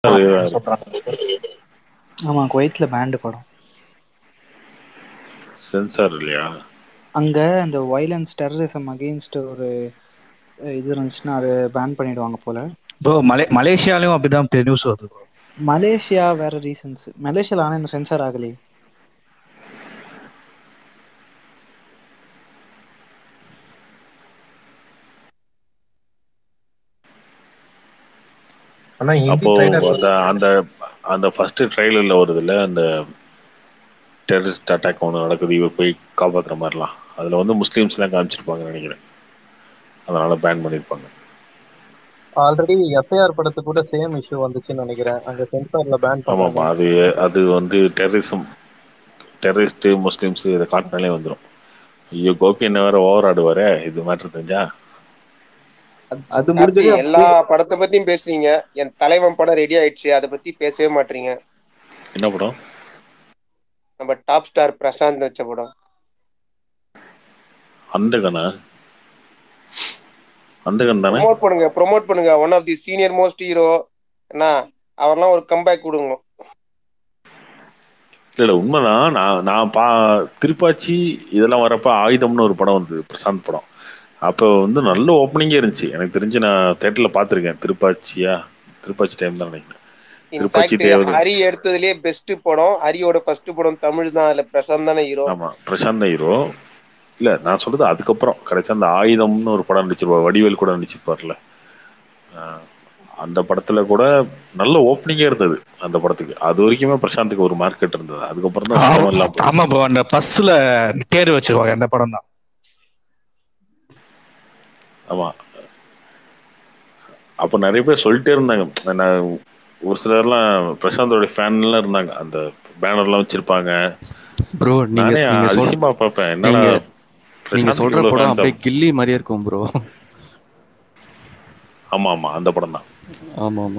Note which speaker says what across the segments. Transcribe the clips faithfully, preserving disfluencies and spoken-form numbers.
Speaker 1: சொல்றாங்க.
Speaker 2: ஆமா, குவைத்ல பேண்ட் படம்.
Speaker 3: சென்சார் இல்லையா
Speaker 2: அங்க இந்த வயலன்ஸ் டெரரிசம் அகெயின்ஸ்ட் ஒரு இது இருந்துச்சுன்னா அது பேன் பண்ணிடுவாங்க போல.
Speaker 1: ப்ரோ மலே மலேசியாலையும் அப்படிதான் நியூஸ் வருது ப்ரோ.
Speaker 2: மலேசியா வேற ரீசன்ஸ். மலேசியால ஆனா இன்னும் சென்சார் ஆகலையே.
Speaker 4: ஆனா ஹிந்தி
Speaker 3: அப்போ
Speaker 4: ட்ரைலர்
Speaker 3: அந்த அந்த அந்த ஃபர்ஸ்ட் ட்ரைலர்ல வருதுல்ல அந்த டெரரிஸ்ட் அட்டாக் ஒன்று நடக்குது, இவர் போய் காப்பாத்துற மாதிரிலாம், அதுல வந்து முஸ்லீம்ஸ்லாம் காமிச்சிருப்பாங்கன்னு நினைக்கிறேன். அதனால பேன் பண்ணியிருப்பாங்க.
Speaker 5: ஆல்ரெடி எஃப்ஐஆர் படத்து கூட சேம் இஷ்யூ வந்துச்சுன்னு நினைக்கிறேன், அங்க சென்சார்ல பேன்
Speaker 3: ஆமாப்பா,
Speaker 5: பண்ணாங்க.
Speaker 3: அது அது வந்து டெரரிசம் டெரரிஸ்ட் முஸ்லீம்ஸ் இதை காட்டினாலே வந்துடும். ஐயோ கோபி என்ன வேற ஓவர் ஆடுவாரு இது மேட்ரு தெரிஞ்சா.
Speaker 5: அது
Speaker 6: கார்த்தி,
Speaker 5: முடிஞ்சது
Speaker 6: எல்லா படத்தை பத்தியும் பேசுறீங்க, என் தலைவன் படம் ரெடி ஆயிடுச்சு, அதை பத்தி பேசவே மாட்டீங்க.
Speaker 3: என்ன படம்?
Speaker 6: நம்ம டாப் ஸ்டார் பிரசாந்த் வச்ச படம்
Speaker 3: அந்தகனா? அந்தகன் தானே?
Speaker 6: ப்ரொமோட் பண்ணுங்க ப்ரொமோட் பண்ணுங்க one of the senior most hero என்ன, அவர்லாம் ஒரு கம்பேக் கொடுங்க.
Speaker 3: இல்ல இல்ல உண்மைதான். நான் நான் பா திருப்பாச்சி இதெல்லாம் வரப்ப ஆயுதம்னு ஒரு படம் வந்து பிரசாந்த் படம், அப்போ வந்து நல்ல ஓப்பனிங்கே இருந்துச்சு. எனக்கு தெரிஞ்சு நான் தேட்டர்ல பார்த்துருக்கேன். திருப்பாச்சியா திருப்பாச்சி டைம் தான் நினைக்கிறேன். திருப்பாச்சி
Speaker 6: இன்ஃபேக்ட்
Speaker 3: தேவதை.
Speaker 6: ஹரி எடுத்ததுலயே பெஸ்ட் படம், ஹரியோட ஃபர்ஸ்ட் படம் தமிழ் தான், அதுல பிரசாந்த் தானே ஹீரோ.
Speaker 3: ஆமா, பிரசாந்த் ஹீரோ. இல்ல நான் சொல்றது அதுக்கப்புறம் கடைசி அந்த ஆயுதம்னு ஒரு படம் நடிச்சிருப்பார், வடிவேல் கூட நடிச்சிருப்பார்ல, அந்த படத்துல கூட நல்ல ஓப்பனிங்கே இருந்தது அந்த படத்துக்கு. அது வரைக்குமே பிரசாந்துக்கு ஒரு மார்க்கெட் இருந்தது. அதுக்கப்புறம் தான் சுத்தமா இல்லாம போயிடுச்சு.
Speaker 1: ஆமா ப்ரோ, அந்த பஸ்ல தேர் வச்சிருவாங்க அந்த படம் தான்.
Speaker 3: ஆமா, அப்ப நிறைய பேர் சொல்லிட்டே இருந்தாங்க. நான் ஒரு சிலர்லாம் பிரசாந்தோட ஃபேன்லாம் இருந்தாங்க, அந்த பேனர்லாம் வச்சிருப்பாங்க.
Speaker 7: ப்ரோ நீங்க
Speaker 3: நானே
Speaker 7: நீங்க சொல்
Speaker 3: அதிசயமா பார்ப்பேன், என்னடா
Speaker 7: நீங்க நீங்க
Speaker 3: பிரசாந்த்
Speaker 7: சொல்ற
Speaker 3: இவ்வளவு
Speaker 7: படம்
Speaker 3: ஃபேன்ஸ்.
Speaker 7: அப்படியே கில்லி மாதிரியே இருக்கும் ப்ரோ.
Speaker 3: ஆமா ஆமா, அந்த படம் தான்.
Speaker 7: ஆமா ஆமா.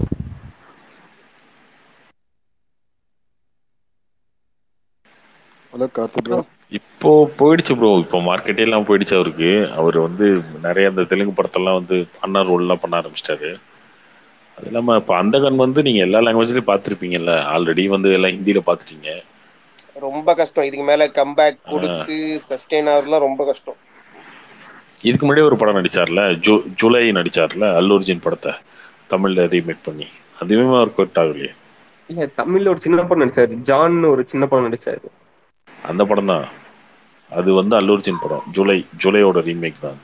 Speaker 8: Hello Karthik bro.
Speaker 3: இப்போ போயிடுச்சு ப்ரோ, இப்போ மார்க்கெட்டே எல்லாம் போயிடுச்சு அவருக்கு. அவர் வந்து நிறைய அந்த தெலுங்கு படத்தெல்லாம் வந்து அண்ணா ரோல்லாம் பண்ண ஆரம்பிச்சிட்டாரு. அது இல்லாம இப்போ அந்தகன் வந்து நீங்க எல்லா லாங்குவேஜ்லயும் பார்த்துருப்பீங்கல்ல, ஆல்ரெடி வந்து எல்லாம் ஹிந்தியில பார்த்துட்டீங்க.
Speaker 6: ரொம்ப கஷ்டம் இதுக்கு மேல கம்பேக் கொடுத்து சஸ்டெயின் ஆகுறதுலாம் ரொம்ப கஷ்டம்.
Speaker 3: இதுக்கு முன்னாடியே ஒரு படம் நடிச்சார்ல, ஜூ ஜூலை நடிச்சார்ல அல்லு அர்ஜுன் படத்தை தமிழ்ல ரீமேக் பண்ணி, அதுவுமே அவருக்கு ஒர்க் ஆகலையே.
Speaker 5: இல்ல தமிழ்ல ஒரு சின்ன படம் நடிச்சாரு, ஜான் ஒரு சின்ன படம் நடிச்சாரு,
Speaker 3: அந்த படம் தான். அது வந்து அல்லு அர்ஜுன் படம், ஜூலை ஜூலையோட ரீமேக் தான்.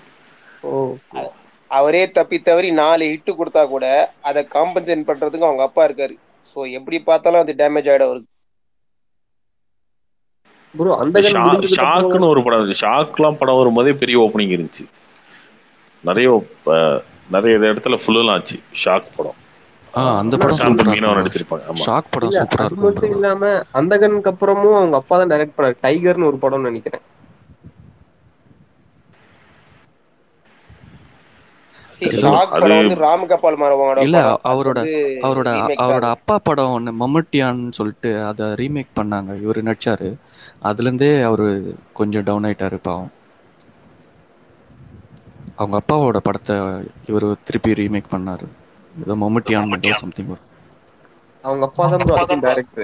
Speaker 6: அவரே தப்பி தவறி நாலு ஹிட்டு கொடுத்தா கூட அதை காம்பன்சேட் பண்றதுக்கு அவங்க அப்பா இருக்காரு. ஸோ எப்படி பார்த்தாலும் அது டேமேஜ் ஆயிடும் அவருக்கு.
Speaker 5: ப்ரோ அந்தகன் முடிஞ்சதுக்கு அப்புறம்
Speaker 3: ஷாக்னு ஒரு படம் இருக்கு, ஷாக்லாம் படம் வரும்போதே பெரிய ஓப்பனிங் இருந்துச்சு, நிறைய நிறைய இடத்துல ஃபுல்லாம் ஆச்சு ஷாக் படம்.
Speaker 7: அந்த படம் சூப்பரா
Speaker 3: நடிச்சிருப்பாங்க. ஆமா,
Speaker 7: ஷாக் படம் சூப்பரா
Speaker 5: இருக்கும். அது மட்டும் இல்லாம அந்தகனுக்கு அப்புறமும் அவங்க அப்பா தான் டைரக்ட் பண்ணாரு, டைகர்னு ஒரு படம் நினைக்கிறேன்.
Speaker 7: இல்ல அவரோட அவரோட அவரோட அப்பா படம் ஒன்று மம்முட்டியான்னு சொல்லிட்டு அதை ரீமேக் பண்ணாங்க, இவரு நடிச்சாரு. அதுல இருந்தே அவரு கொஞ்சம் டவுன் ஆயிட்டாரு பாவம். அவங்க அப்பாவோட படத்தை இவரு திருப்பி ரீமேக் பண்ணாரு, ஏதோ மம்முட்டியான் ஏதோ சம்திங் வரும்.
Speaker 5: அவங்க அப்பா தான் ப்ரோ அதுக்கு டைரக்டர்.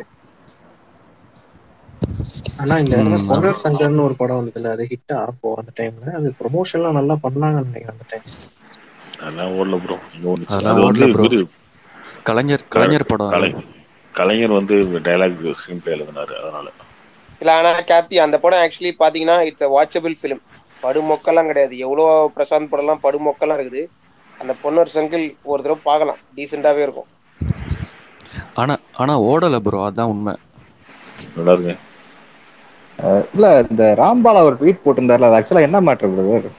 Speaker 4: ஆனா இந்த பொன்னர் சங்கர்னு ஒரு படம் வந்ததுல, அது ஹிட் ஆப்போ அந்த டைம்ல அது ப்ரமோஷன்லாம் நல்லா பண்ணாங்கன்னு நினைக்கிறேன் அந்த டைம்.
Speaker 3: அதெல்லாம் ஓடல ப்ரோ.
Speaker 7: அதெல்லாம் ஓடல ப்ரோ. கலைஞர் கலைஞர் படம்,
Speaker 3: கலைஞர் வந்து டயலாக் ஸ்கிரீன் பிளே எழுதினாரு அதனால.
Speaker 6: இல்ல ஆனா கார்த்தி அந்த படம் ஆக்சுவலி பாத்தீங்கன்னா இட்ஸ் அ வாட்சபிள் ஃபிலிம். படுமொக்கெல்லாம் கிடையாது, எவ்வளோ பிரசாந்த் படம்லாம் படுமொக்கெல்லாம் இருக்குது. அந்த பொன்னர் சங்கில் ஒரு தடவை பார்க்கலாம், டீசெண்டாவே இருக்கும்.
Speaker 7: ஆனா ஆனா ஓடல ப்ரோ, அதான் உண்மை.
Speaker 3: நல்லா இருக்கு.
Speaker 9: இல்ல இந்த ராம்பாலா ஒரு ட்வீட் போட்டிருந்தாருல, அது ஆக்சுவலா என்ன மேட்டர் பிரதர்?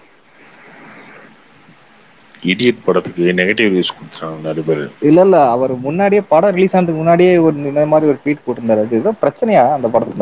Speaker 3: இடியட் படத்துக்கு நெகட்டிவ் ரிவ்யூஸ் கொடுத்துறாங்க நிறைய பேர்.
Speaker 9: இல்ல இல்ல அவர் முன்னாடியே படம் ரிலீஸ் ஆனதுக்கு முன்னாடியே ஒரு இந்த மாதிரி ஒரு ட்வீட் போட்டிருந்தாரு, அது ஏதோ பிரச்சனையா அந்த படத்துல?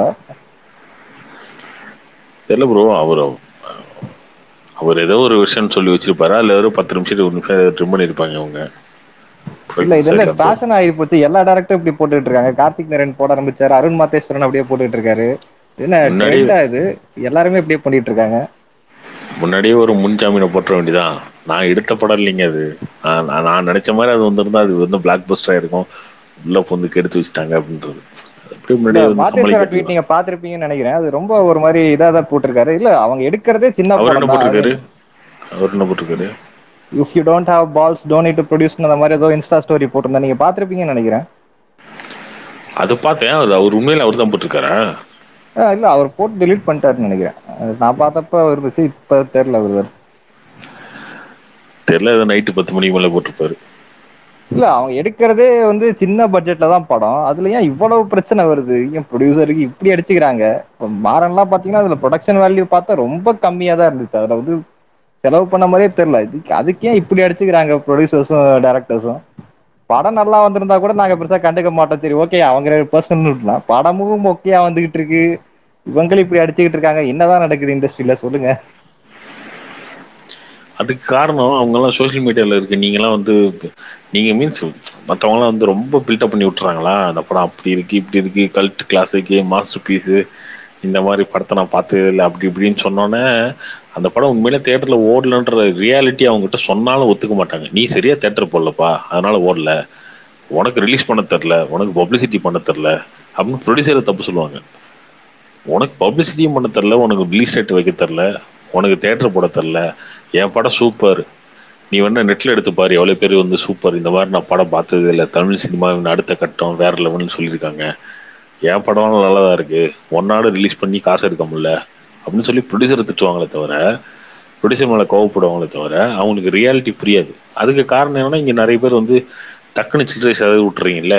Speaker 3: தெரியல ப்ரோ, அவர் அவர் ஏதோ ஒரு விஷயம் சொல்லி வச்சிருப்பாரு, அதுல ஒரு பத்து நிமிஷத்துக்கு ஒரு நிமிஷம் ட்ரிம் பண்ணிருப்பாங்க அவங்க.
Speaker 9: இல்ல இது என்ன ஃபேஷன் ஆகி போச்சு, எல்லா டேரக்டரும் இப்படி போட்டுட்டு இருக்காங்க. கார்த்திக் நேரன் போட ஆரம்பிச்சாரு, அருண் மாதேஸ்வரன் அப்படியே போட்டுட்டு இருக்காரு. என்ன ட்ரெண்டா இது? எல்லாருமே இப்படியே பண்ணிட்டு இருக்காங்க.
Speaker 3: முன்னாடியே ஒரு முன்ஜாமீனை போட்டுற வேண்டியதான். நான் எடுத்த படம் இல்லைங்க அது. நான் நான் நான் நினைச்ச மாதிரி அது வந்திருந்தா அது வந்து பிளாக் பஸ்டர் ஆயிருக்கும். உள்ள பொந்து கெடுத்து வச்சுட்டாங்க அப்படின்றது. அது அப்படியே
Speaker 9: இல்ல
Speaker 3: முன்னாடியே வந்து
Speaker 9: மாத்தேஸ்வர ட்வீட்
Speaker 3: சமாளிக்கட்டிடலாம்.
Speaker 9: நீங்க பாத்திருப்பீங்கன்னு நினைக்கிறேன். அது ரொம்ப ஒரு மாதிரி இதா தான் போட்டிருக்காரு. இல்ல அவங்க எடுக்கிறதே சின்ன
Speaker 3: அவர் என்ன
Speaker 9: படம் தான். ஐ
Speaker 3: போட்டிருக்காரு
Speaker 9: மீன்
Speaker 3: அவர் என்ன போட்டிருக்காரு
Speaker 9: if you don't have balls don't need to produce அந்த மாதிரி ஏதோ இன்ஸ்டா ஸ்டோரி போட்டிருந்தா நீங்க பாத்திருப்பீங்கன்னு நினைக்கிறேன்.
Speaker 3: அது பார்த்தேன். அது அவர் உண்மையில அவர் தான் போட்டிருக்காரா?
Speaker 9: ஆஹ் இல்ல அவர் போட்டு டெலீட் பண்ணிட்டாருன்னு நினைக்கிறேன். அது நான் பார்த்தப்ப இருந்துச்சு, இப்ப தெரியல அவர்.
Speaker 3: தெரியல, ஏதோ நைட்டு பத்து மணிக்கு மேல போட்டிருப்பாரு.
Speaker 9: இல்ல அவங்க எடுக்கிறதே வந்து சின்ன பட்ஜெட்ல தான் படம். அதுல ஏன் இவ்வளவு பிரச்சனை வருது? ஏன் ப்ரொடியூசருக்கு இப்படி அடிச்சுக்கிறாங்க? இப்போ மாறன்லாம் பாத்தீங்கன்னா அதுல ப்ரொடக்ஷன் வேல்யூ பார்த்தா ரொம்ப கம்மியா தான் இருந்துச்சு. அதுல வந்து செலவு பண்ண மாதிரியே தெரியல. இதுக்கு அதுக்கு ஏன் இப்படி அடிச்சுக்கிறாங்க ப்ரொடியூசர்ஸும் டேரக்டர்ஸும்? படம் நல்லா வந்திருந்தா கூட நாங்க பெருசா கண்டுக்க மாட்டோம். சரி ஓகே அவங்க பர்சனல் விட்டுலாம். படமும் மொக்கையா வந்துகிட்டு இருக்கு, இவங்களும் இப்படி அடிச்சுக்கிட்டு இருக்காங்க. என்னதான் நடக்குது இண்டஸ்ட்ரியில சொல்லுங்க.
Speaker 3: அதுக்கு காரணம் அவங்கெல்லாம் சோஷியல் மீடியாவில் இருக்கு. நீங்களாம் வந்து நீங்க மீன்ஸ் மற்றவங்களாம் வந்து ரொம்ப பில்டப் பண்ணி விட்டுறாங்களா, அந்த படம் அப்படி இருக்கு இப்படி இருக்கு கல்ட் கிளாஸுக்கு மாஸ்டர் பீஸு, இந்த மாதிரி படத்தை நான் பார்த்தது இல்லை அப்படி இப்படின்னு சொன்னோன்னே அந்த படம் உண்மையிலே தேட்டரில் ஓடலன்ற ரியாலிட்டி அவங்ககிட்ட சொன்னாலும் ஒத்துக்க மாட்டாங்க. நீ சரியா தேட்டர் போடலப்பா அதனால ஓடல, உனக்கு ரிலீஸ் பண்ண தெரில, உனக்கு பப்ளிசிட்டி பண்ண தெரில அப்படின்னு ப்ரொடியூசரை தப்பு சொல்லுவாங்க. உனக்கு பப்ளிசிட்டியும் பண்ண தெரில, உனக்கு ரிலீஸ் டேட் வைக்க தெரில, உனக்கு தேட்டர் போட தெரில, என் படம் சூப்பர், நீ வேணா நெட்ல எடுத்து பாரு எவ்வளோ பேர் வந்து சூப்பர் இந்த மாதிரி நான் படம் பார்த்தது இல்லை, தமிழ் சினிமாவின் அடுத்த கட்டம் வேற லெவல்னு சொல்லியிருக்காங்க, என் படம் நல்லா தான் இருக்கு, ஒன்னாடு ரிலீஸ் பண்ணி காசு எடுக்க முடியல அப்படின்னு சொல்லி ப்ரொடியூசரை திட்டுவாங்களே தவிர, ப்ரொடியூசர் மேலே கோவப்படுவாங்களே தவிர அவங்களுக்கு ரியாலிட்டி புரியாது. அதுக்கு காரணம் என்னன்னா இங்கே நிறைய பேர் வந்து டக்குன்னு சில்லறை சேவை விட்டுறீங்கல்ல.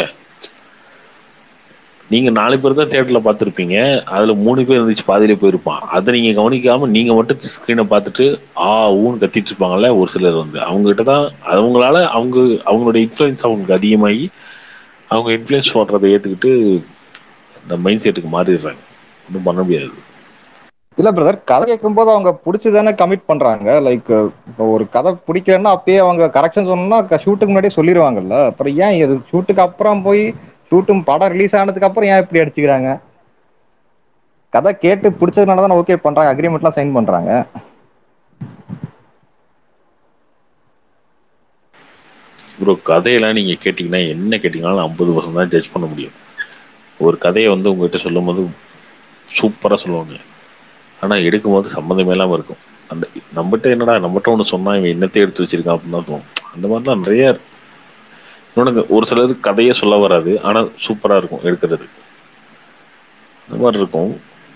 Speaker 3: நீங்க நாலு பேர் தான் தியேட்டர்ல பார்த்துருப்பீங்க, அதுல மூணு பேர் இருந்துச்சு பாதியிலே போயிருப்பான். அதை நீங்க கவனிக்காம நீங்க மட்டும் ஸ்கிரீனை பார்த்துட்டு ஆ ஊன்னு கத்திட்டு இருப்பாங்கல்ல ஒரு சிலர் வந்து, அவங்க கிட்ட தான் அவங்களால அவங்க அவங்களோட இன்ஃப்ளூயன்ஸ் அவங்களுக்கு அதிகமாகி அவங்க இன்ஃப்ளூயன்ஸ் பண்றதை ஏத்துக்கிட்டு இந்த மைண்ட் செட்டுக்கு மாறிடுறாங்க. ஒன்றும் பண்ண முடியாது.
Speaker 9: இல்ல பிரதர், கதை கேட்கும் போது அவங்க பிடிச்சதானே கமிட் பண்றாங்க. லைக் இப்போ ஒரு கதை பிடிக்கலன்னா அப்பயே அவங்க கரெக்ஷன் சொன்னா ஷூட்டுக்கு முன்னாடியே சொல்லிடுவாங்கல்ல. அப்புறம் ஏன் இது ஷூட்டுக்கு அப்புறம் போய் ஷூட்டும் படம் ரிலீஸ் ஆனதுக்கு அப்புறம் ஏன் இப்படி அடிச்சுக்கிறாங்க? கதை கேட்டு பிடிச்சதுனால தானே ஓகே பண்றாங்க, அக்ரிமெண்ட்லாம் சைன் பண்றாங்க.
Speaker 3: ப்ரோ கதையெல்லாம் நீங்க கேட்டீங்கன்னா என்ன கேட்டீங்கன்னாலும் ஐம்பது பர்சன்ட் தான் ஜட்ஜ் பண்ண முடியும். ஒரு கதையை வந்து உங்ககிட்ட சொல்லும் போது சூப்பரா சொல்லுவாங்க, ஆனா எடுக்கும் போது சம்மந்தமே இல்லாம இருக்கும். அந்த நம்மகிட்ட என்னடா நம்மகிட்ட ஒண்ணு சொன்னா இவன் என்னத்தை எடுத்து வச்சிருக்கான் அப்படின்னு தான் தோணும். அந்த மாதிரிலாம் நிறைய இருக்கு. இன்னொன்னு ஒரு சிலருக்கு கதையே சொல்ல வராது, ஆனா சூப்பரா இருக்கும் எடுக்கிறது, அந்த மாதிரி இருக்கும்.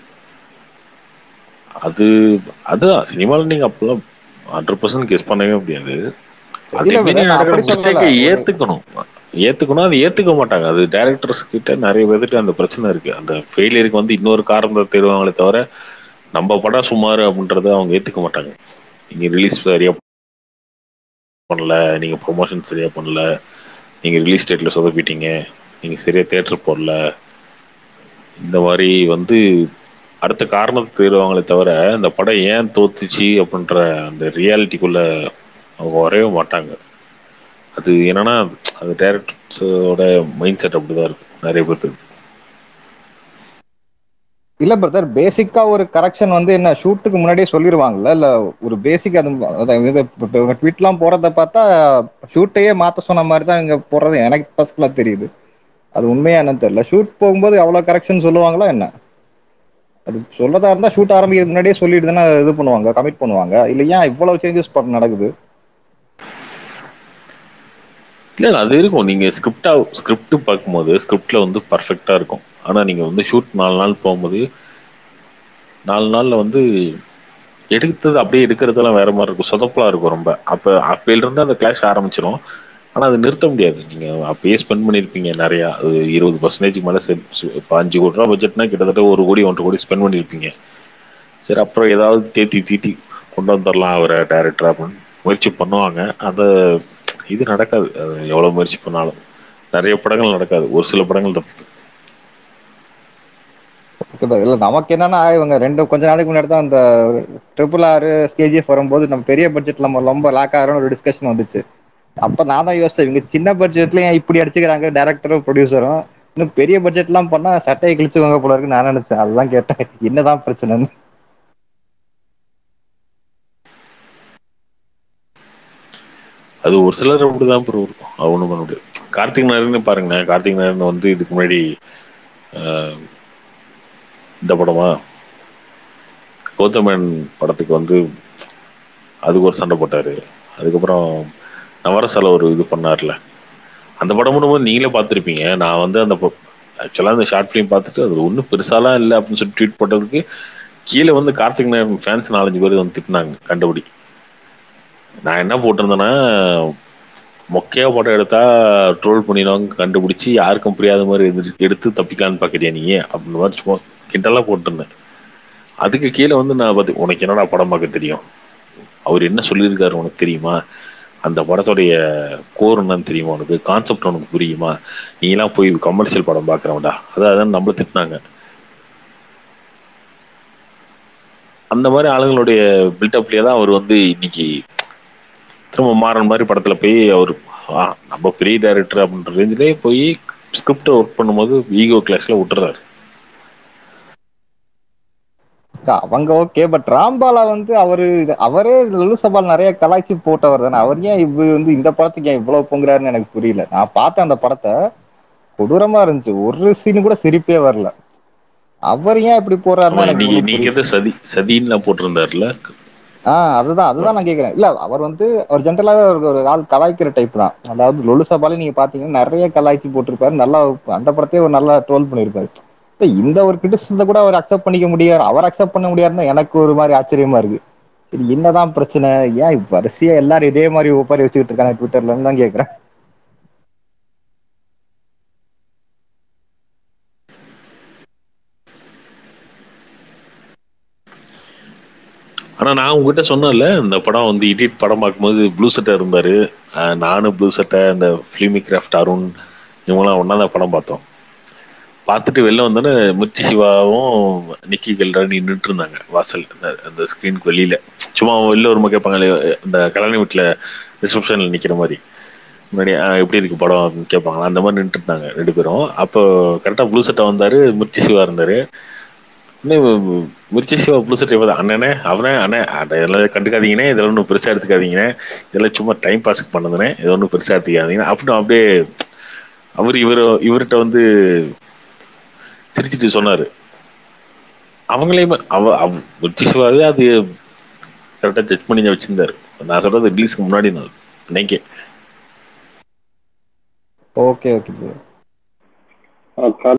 Speaker 3: அது அதுதான் சினிமாவில் நீங்க அப்பெல்லாம் ஹண்ட்ரட் பர்சன்ட் கெஸ் பண்ணவே முடியாது. அது
Speaker 9: இல்ல
Speaker 3: எப்பயுமே
Speaker 9: பிரதர், நான்
Speaker 3: நடக்கிற
Speaker 9: அப்படி சொல்லல.
Speaker 3: மிஸ்டேக்கை
Speaker 9: ஒரு
Speaker 3: ஏத்துக்கணும். ஏத்துக்கணும் அது ஏத்துக்க மாட்டாங்க. அது டைரக்டர்ஸ் கிட்ட நிறைய பேருக்கு அந்த பிரச்சனை இருக்கு. அந்த ஃபெயிலியருக்கு வந்து இன்னொரு காரணத்தை தேடுவாங்களே தவிர நம்ம படம் சுமார் அப்படின்றத அவங்க ஏத்துக்க மாட்டாங்க. நீங்க ரிலீஸ் சரியா பண்ணல, நீங்க ப்ரொமோஷன் சரியா பண்ணல, நீங்க ரிலீஸ் டேட்ல சொதப்பிட்டீங்க, நீங்க சரியா தேட்டர் போடல, இந்த மாதிரி வந்து அடுத்த காரணத்தை தேடுவாங்களே தவிர இந்த படம் ஏன் தோத்துச்சு அப்படின்ற அந்த ரியாலிட்டிக்குள்ள அவங்க வரவே மாட்டாங்க. அது என்னன்னா அது டைரக்டர்ஸோட மைண்ட் செட் அப்படிதான் இருக்கு நிறைய பேருக்கு.
Speaker 9: இல்ல பிரதர், பேசிக்கா ஒரு கரெக்ஷன் வந்து என்ன ஷூட்டுக்கு முன்னாடியே சொல்லிடுவாங்கல்ல. இல்ல ஒரு பேசிக் அது ட்வீட்லாம் போறத பார்த்தா ஷூட்டையே மாத்த சொன்ன மாதிரி தான் இங்க போறது எனக்கு ஃபர்ஸ்ட்ல தெரியுது. அது உண்மையா என்னன்னு தெரியல. ஷூட் போகும்போது அவ்வளவு கரெக்ஷன் சொல்லுவாங்களா என்ன? அது சொல்லதா இருந்தா ஷூட் ஆரம்பிக்கிறதுக்கு முன்னாடியே சொல்லிட்டு தானே இது பண்ணுவாங்க, கமிட் பண்ணுவாங்க. இல்ல ஏன் இவ்வளவு சேஞ்சஸ் நடக்குது?
Speaker 3: இல்ல அது இருக்கும். நீங்க ஸ்கிரிப்டா ஸ்கிரிப்ட் பார்க்கும்போது ஸ்கிரிப்ட்ல வந்து பர்ஃபெக்டா இருக்கும். ஆனா நீங்க வந்து ஷூட் நாலு நாள் போகும்போது நாலு நாள்ல வந்து எடுத்தது அப்படியே எடுக்கிறதெல்லாம் வேற மாதிரி இருக்கும், சொதப்பலா இருக்கும் ரொம்ப. அப்ப அப்பையில இருந்து அந்த கிளாஷ் ஆரம்பிச்சிடும். ஆனா அது நிறுத்த முடியாது. நீங்க அப்பயே ஸ்பெண்ட் பண்ணிருப்பீங்க நிறைய, அது இருபது பர்சன்டேஜ் மேல இப்போ அஞ்சு கோடி ரூபா பட்ஜெட்னா கிட்டத்தட்ட ஒரு கோடி ஒன்றரை கோடி ஸ்பெண்ட் பண்ணிருப்பீங்க. சரி அப்புறம் ஏதாவது தேத்தி தீட்டி கொண்டு வந்துடலாம் அவரை டைரக்டர் அப்படின்னு முயற்சி பண்ணுவாங்க. அதை இது நடக்காது. அது எவ்வளவு முயற்சி பண்ணாலும் நிறைய படங்கள் நடக்காது, ஒரு சில படங்கள் தப்பு.
Speaker 9: இல்ல நமக்கு என்னன்னா இவங்க ரெண்டு கொஞ்ச நாளைக்கு முன்னாடி தான் அந்த ட்ரிபிள் ஆறு கேஜிஎஃப் வரும்போது நம்ம பெரிய பட்ஜெட்ல நம்ம ரொம்ப லேக் ஆகிற ஒரு டிஸ்கஷன் வந்துச்சு. அப்ப நான் தான் யோசிச்சேன், இவங்க சின்ன பட்ஜெட்ல ஏன் இப்படி அடிச்சுக்கிறாங்க டைரக்டரும் ப்ரொடியூசரும், இன்னும் பெரிய பட்ஜெட் எல்லாம் பண்ணா சட்டையை கிழிச்சுவாங்க போல இருக்கு நான் நினைச்சேன். அதுதான் கேட்டேன் என்னதான் பிரச்சனைன்னு.
Speaker 3: அது ஒரு சிலர் அப்படிதான் ப்ரோ இருக்கும். அது ஒண்ணும் பண்ண முடியாது. கார்த்திக் நாயர்னு பாருங்களேன். கார்த்திக் நாயர்னு வந்து இதுக்கு முன்னாடி ஆஹ், இந்த படமா கௌதமன் படத்துக்கு வந்து அதுக்கு ஒரு சண்டை போட்டாரு. அதுக்கப்புறம் நவரசால ஒரு இது பண்ணார்ல, அந்த படம் பண்ணும்போது நீங்களே பார்த்துருப்பீங்க. நான் வந்து அந்த ஆக்சுவலாக அந்த ஷார்ட் ஃபிலிம் பார்த்துட்டு அது ஒன்றும் பெருசாலாம் இல்லை அப்படின்னு சொல்லி ட்வீட் போட்டதுக்கு கீழே வந்து கார்த்திக் நாயர் ஃபேன்ஸ் நாலஞ்சு பேர் வந்து திட்டினாங்க கண்டபடி. நான் என்ன போட்டிருந்தேன்னா, மொக்கையா படம் எடுத்தா ட்ரோல் பண்ணிடுவாங்க கண்டுபிடிச்சி யாருக்கும் புரியாத மாதிரி எதிர்த்து எடுத்து தப்பிக்கலான்னு பார்க்குறியா நீ அப்படின்ற மாதிரி சும்மா கிண்டலாக போட்டிருந்தேன். அதுக்கு கீழே வந்து நான் பார்த்து உனக்கு என்னடா படம் பார்க்க தெரியும், அவர் என்ன சொல்லியிருக்காரு உனக்கு தெரியுமா, அந்த படத்துடைய கோர் என்னன்னு தெரியுமா, உனக்கு கான்செப்ட் உனக்கு புரியுமா, நீலாம் போய் கமர்ஷியல் படம் பார்க்குறவன்டா, அதான் நம்மள திட்டினாங்க. அந்த மாதிரி ஆளுங்களுடைய பில்டப்லயே தான் அவர் வந்து இன்னைக்கு திரும்ப மாறன் மாதிரி படத்துல போய் அவர் நம்ம பெரிய டைரக்டர் அப்படின்ற ரேஞ்சிலே போய் ஸ்கிரிப்ட் ஒர்க் பண்ணும்போது ஈகோ கிளாஸ்ல விட்டுறாரு.
Speaker 9: அவங்க ஓகே, பட் ராம்பாலா வந்து அவரு அவரே லுலுசபால் நிறைய கலாய்ச்சி போட்டவர் தானே. அவர் ஏன் இவ வந்து இந்த படத்துக்கு ஏன் இவ்வளவு பொங்குறாருன்னு எனக்கு புரியல. நான் பார்த்தேன் அந்த படத்தை, கொடூரமா இருந்துச்சு, ஒரு சீனு கூட சிரிப்பே வரல. அவர் ஏன் இப்படி போறாருன்னு எனக்கு
Speaker 3: நீங்க
Speaker 9: ஒண்ணும்
Speaker 3: நீங்க
Speaker 9: புரியல.
Speaker 3: எதை சதி சதின்னு போட்டிருந்தாருல.
Speaker 9: ஆஹ் அதுதான் அதுதான் நான் கேட்கிறேன். இல்ல அவர் வந்து அவர் ஜென்ரலாவே ஒரு ஒரு ஆள் கலாய்க்கிற டைப் தான். அதாவது லுலுசபாலே நீங்க பாத்தீங்கன்னா நிறைய கலாய்ச்சி போட்டிருப்பாரு, நல்லா அந்த படத்தையே ஒரு நல்லா ட்ரோல் பண்ணிருப்பாரு. இந்த ஒரு கிரிட்டிசிசத்தை கூட அவர் அக்செப்ட் பண்ணிக்க முடியாது, அவர் அக்செப்ட் பண்ண முடியாதுன்னா எனக்கு ஒரு மாதிரி ஆச்சரியமா இருக்கு. சரி என்னதான் பிரச்சனை, ஏன் வரிசையா எல்லாரும் இதே மாதிரி ஒப்பாரி வச்சுக்கிட்டு இருக்காங்க ட்விட்டர்லன்னு தான் கேட்கிறேன்.
Speaker 3: ஆனா நான் உங்ககிட்ட சொன்னேன்ல, இந்த படம் வந்து இடிட் படம் பார்க்கும்போது ப்ளூ சட்டை இருந்தாரு, ஆஹ் நானும் ப்ளூ சட்டை, இந்த ஃபிலிமி கிராஃப்ட் அருண் இவங்கெல்லாம் ஒன்னா தான் படம் பார்த்தோம். பார்த்துட்டு வெளில வந்தோன்னே மிர்ச்சி சிவாவும் நிக்கி கல்ராணி நின்றுட்டு இருந்தாங்க வாசல், அந்த- அந்த ஸ்க்ரீனுக்கு வெளியில. சும்மா வெளில ஒரு கேட்பாங்க இந்த கல்யாண வீட்டில் ரிசப்ஷனில் நிற்கிற மாதிரி, முன்னாடி "ஆஹ் எப்படி இருக்கு படம்" அப்படின்னு கேட்பாங்களா, அந்த மாதிரி நின்றுட்டு இருந்தாங்க ரெண்டு பேரும். அப்போ கரெக்டாக ப்ளூ சட்டை வந்தாரு, மிர்ச்சி சிவா இருந்தாரு. இன்னும் மிர்ச்சி சிவா ப்ளூ சட்டை பார்த்தா, அண்ணனே அவனே அண்ணே அட இதெல்லாம் கண்டுக்காதீங்கன்னே, இதெல்லாம் ஒன்றும் பெருசாக எடுத்துக்காதீங்கண்ணே, இதெல்லாம் சும்மா டைம் பாஸ்க்கு பண்ணதுனே, இது ஒன்றும் பெருசாக எடுத்துக்காதீங்கன்னு அப்படின்னு அப்படியே அவர் இவர் இவர்கிட்ட வந்து சிரிச்சிட்டு சொன்னாரு. அவங்களே அவ அவ மிர்ச்சி சிவாவே அது கரெக்டாக ஜட்ஜ் பண்ணி வச்சிருந்தாரு. நான் சொல்றது ரிலீஸ்க்கு முன்னாடி நாள் இன்னைக்கு.
Speaker 9: Okay okay.